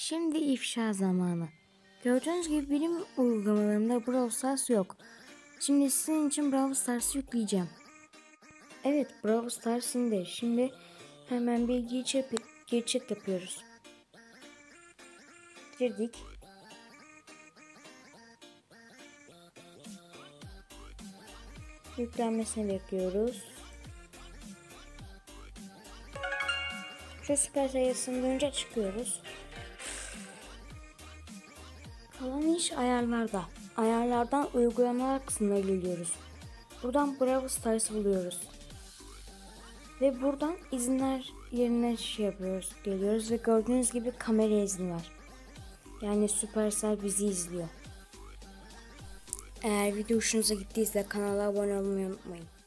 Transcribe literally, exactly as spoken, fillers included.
Şimdi ifşa zamanı. Gördüğünüz gibi benim uygulamalarımda Brawl Stars yok. Şimdi sizin için Brawl Stars'ı yükleyeceğim. Evet, Brawl Stars indi. Şimdi hemen bir geçiş, geçiş yapıyoruz. Girdik. Yüklenmesini bekliyoruz. Şu süper sayısını dönünce çıkıyoruz. Kalan iş ayarlarda. Ayarlardan uygulamalar kısmına geliyoruz. Buradan Brawl Stars'ı buluyoruz. Ve buradan izinler yerine şey yapıyoruz, geliyoruz ve gördüğünüz gibi kamera izni var. Yani Supercell bizi izliyor. Eğer video hoşunuza gittiyse kanala abone olmayı unutmayın.